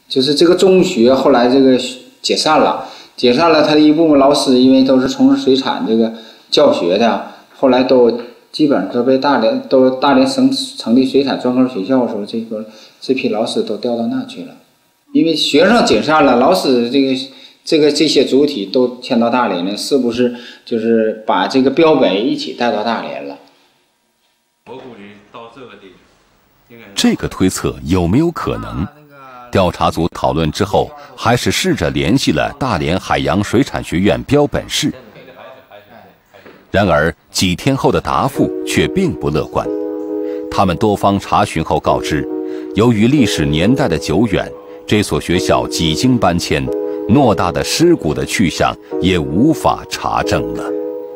就是这个中学后来这个解散了，他的一部分老师因为都是从事水产这个教学的，后来都基本上都被大连省成立水产专科学校的时候，这批老师都调到那去了，因为学生解散了，老师这些主体都迁到大连了，是不是就是把这个标本一起带到大连了？ 我估计到这个地方， 这个推测有没有可能？调查组讨论之后，还是试着联系了大连海洋水产学院标本室。然而几天后的答复却并不乐观。他们多方查询后告知，由于历史年代的久远，这所学校几经搬迁，偌大的尸骨的去向也无法查证了。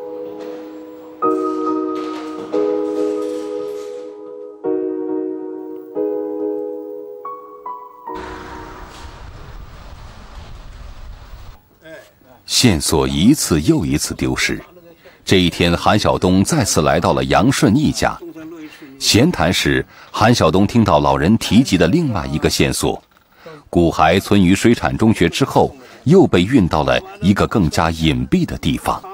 线索一次又一次丢失。这一天，韩晓东再次来到了杨顺义家。闲谈时，韩晓东听到老人提及的另外一个线索：骨骸存于水产中学之后，又被运到了一个更加隐蔽的地方。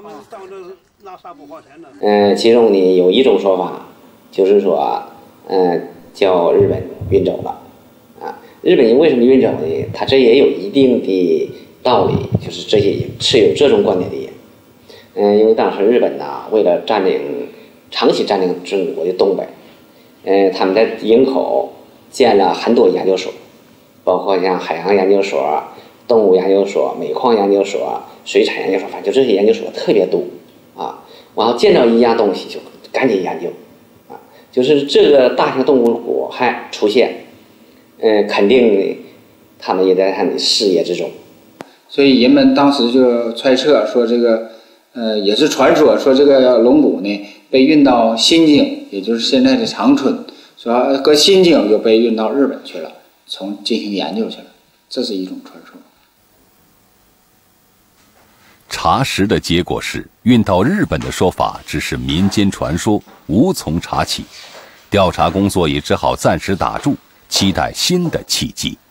其中呢有一种说法，就是说，叫日本运走了，啊，日本人为什么运走呢？他这也有一定的道理，就是这些持有这种观点的人，因为当时日本呐，为了长期占领中国的东北，他们在营口建了很多研究所，包括像海洋研究所、动物研究所、煤矿研究所、水产研究所，反正就这些研究所特别多啊。然后见到一样东西就赶紧研究，啊，就是这个大型动物骨骸出现，肯定他们也在他们的视野之中。 所以人们当时就揣测说，这个也是传说，说这个龙骨呢被运到新津，也就是现在的长春，说搁新津又被运到日本去了，进行研究去了，这是一种传说。 查实的结果是，运到日本的说法只是民间传说，无从查起。调查工作也只好暂时打住，期待新的契机。